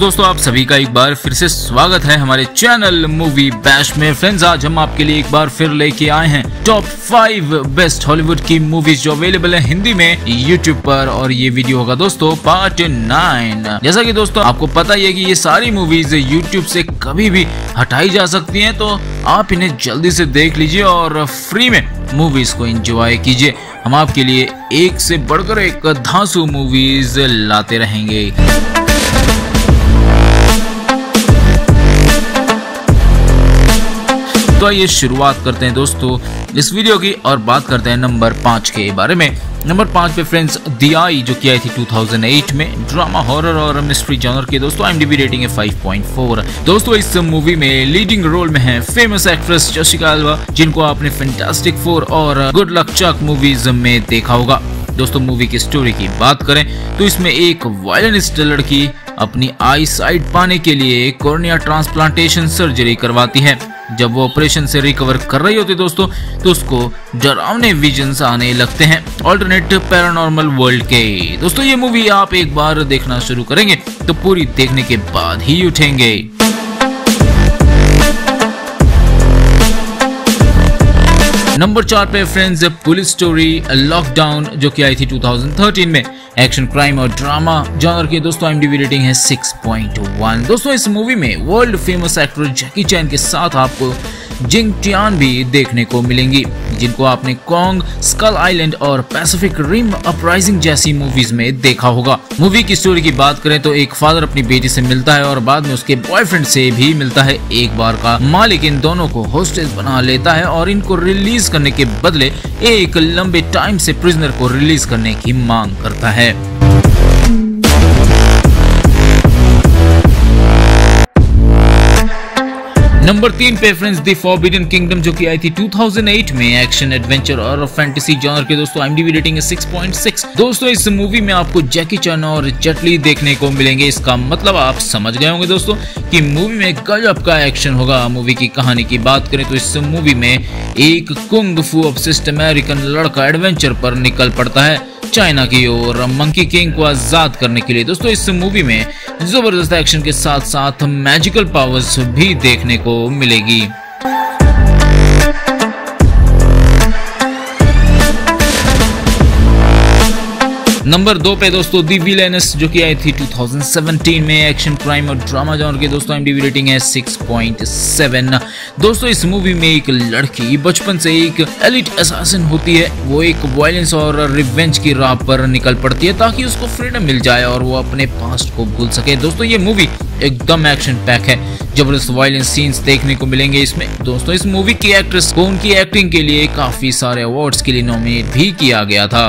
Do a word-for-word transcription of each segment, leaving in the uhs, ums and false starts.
दोस्तों आप सभी का एक बार फिर से स्वागत है हमारे चैनल मूवी बैश में। फ्रेंड्स आज हम आपके लिए एक बार फिर लेके आए हैं टॉप फाइव बेस्ट हॉलीवुड की मूवीज जो अवेलेबल है हिंदी में यूट्यूब पर, और ये वीडियो होगा दोस्तों पार्ट नाइन। जैसा कि दोस्तों आपको पता ही है कि ये सारी मूवीज यूट्यूब से कभी भी हटाई जा सकती हैं, तो आप इन्हें जल्दी से देख लीजिए और फ्री में मूवीज को एंजॉय कीजिए। हम आपके लिए एक से बढ़कर एक धांसू मूवीज लाते रहेंगे। तो आइए शुरुआत करते हैं दोस्तों इस वीडियो की और बात करते हैं नंबर पाँच के बारे में। नंबर पाँच पे फ्रेंड्स दी आई जो की आई थी दो हज़ार आठ में, ड्रामा हॉरर और मिस्ट्री जॉनर की दोस्तों आईएमडीबी रेटिंग है फाइव पॉइंट फोर। दोस्तों इस मूवी में लीडिंग रोल में है फेमस एक्ट्रेस जसिका अल्बा, जिनको आपने फैंटास्टिक फोर और गुड लक चक मूवीज में देखा होगा। दोस्तों मूवी की स्टोरी की बात करें तो इसमें एक वायलिनिस्ट लड़की अपनी आई साइट पाने के लिए कॉर्निया ट्रांसप्लांटेशन सर्जरी करवाती है। जब वो ऑपरेशन से रिकवर कर रही होती दोस्तों तो उसको डरावने विजन्स आने लगते हैं ऑल्टरनेट पैरानॉर्मल वर्ल्ड के। दोस्तों ये मूवी आप एक बार देखना शुरू करेंगे तो पूरी देखने के बाद ही उठेंगे। नंबर चार पे फ्रेंड्स पुलिस स्टोरी लॉकडाउन जो की आई थी दो हज़ार तेरह में, एक्शन क्राइम और ड्रामा जॉनर की दोस्तों आईएमडीबी रेटिंग है सिक्स पॉइंट वन। दोस्तों इस मूवी में world famous actor Jackie Chan के साथ आपको जिंग टियान भी देखने को मिलेंगी, जिनको आपने कॉन्ग, स्कल आइलैंड और पैसिफिक रिम अपराइजिंग जैसी मूवीज में देखा होगा। मूवी की स्टोरी की बात करें तो एक फादर अपनी बेटी से मिलता है और बाद में उसके बॉयफ्रेंड से भी मिलता है। एक बार का मालिक इन दोनों को होस्टेज बना लेता है और इनको रिलीज करने के बदले एक लंबे टाइम से प्रिजनर को रिलीज करने की मांग करता है। नंबर तीन पे फ्रेंड्स द फॉरबिडन किंगडम जो की आई थी दो हज़ार आठ में, एक्शन एडवेंचर और फैंटेसी जॉनर के दोस्तों आईएमडीबी रेटिंग है सिक्स पॉइंट सिक्स। दोस्तों इस मूवी में आपको जैकी चैन और जेट ली देखने को मिलेंगे। इसका मतलब आप समझ गए होंगे दोस्तों कि मूवी में गजब का एक्शन होगा। मूवी की कहानी की बात करें तो इस मूवी में एक कुंग फू ऑब्सेस्ड अमेरिकन लड़का एडवेंचर पर निकल पड़ता है चाइना की ओर मंकी किंग को आजाद करने के लिए। दोस्तों इस मूवी में जबरदस्त एक्शन के साथ साथ मैजिकल पावर्स भी देखने को मिलेगी। नंबर दो पे दोस्तों दी विलेनस जो की आई थी दो हज़ार सत्रह में, एक्शन क्राइम और ड्रामा जॉनर के दोस्तों आईएमडीबी रेटिंग है सिक्स पॉइंट सेवन। दोस्तों इस मूवी में एक लड़की बचपन से एक एलिट असैसिन होती है। वो एक वायलेंस और रिवेंज की राह पर निकल पड़ती है ताकि उसको फ्रीडम मिल जाए और वो अपने पास्ट को भूल सके। दोस्तों ये मूवी एकदम एक्शन पैक है, जबरदस्त वायलेंस सीन्स देखने को मिलेंगे इसमें। दोस्तों इस मूवी की एक्ट्रेस को उनकी एक्टिंग के लिए काफी सारे अवार्ड्स के लिए नॉमिनेट भी किया गया था।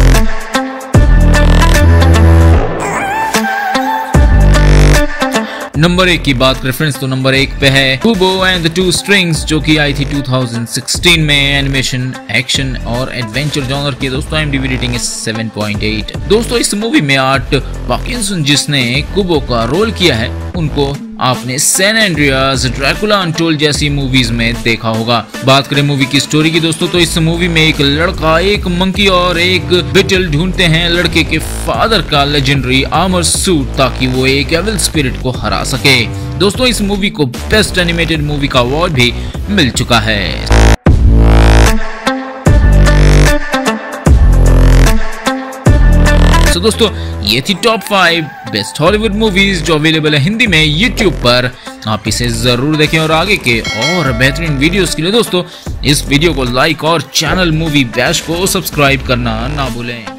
नंबर एक की बात करें फ्रेंड्स तो नंबर एक पे है Kubo and the Two Strings जो की आई थी दो हज़ार सोलह में, एनिमेशन, एक्शन और एडवेंचर जॉनर के दोस्तों आईएमडीबी रेटिंग है सेवन पॉइंट एट। दोस्तों इस मूवी में आर्ट पार्किंसन जिसने कुबो का रोल किया है उनको आपने सैन एंड्रियास, ड्रैकुला अनटोल्ड जैसी मूवीज में देखा होगा। बात करें मूवी की स्टोरी की दोस्तों तो इस मूवी में एक लड़का, एक मंकी और एक बिटल ढूंढते हैं लड़के के फादर का लेजेंडरी आर्मर सूट ताकि वो एक एविल स्पिरिट को हरा सके। दोस्तों इस मूवी को बेस्ट एनिमेटेड मूवी का अवार्ड भी मिल चुका है। तो दोस्तों ये थी top five best Hollywood movies जो अवेलेबल है हिंदी में यूट्यूब पर। आप इसे जरूर देखें और आगे के और बेहतरीन वीडियोस के लिए दोस्तों इस वीडियो को लाइक और चैनल मूवी बैश को सब्सक्राइब करना ना भूलें।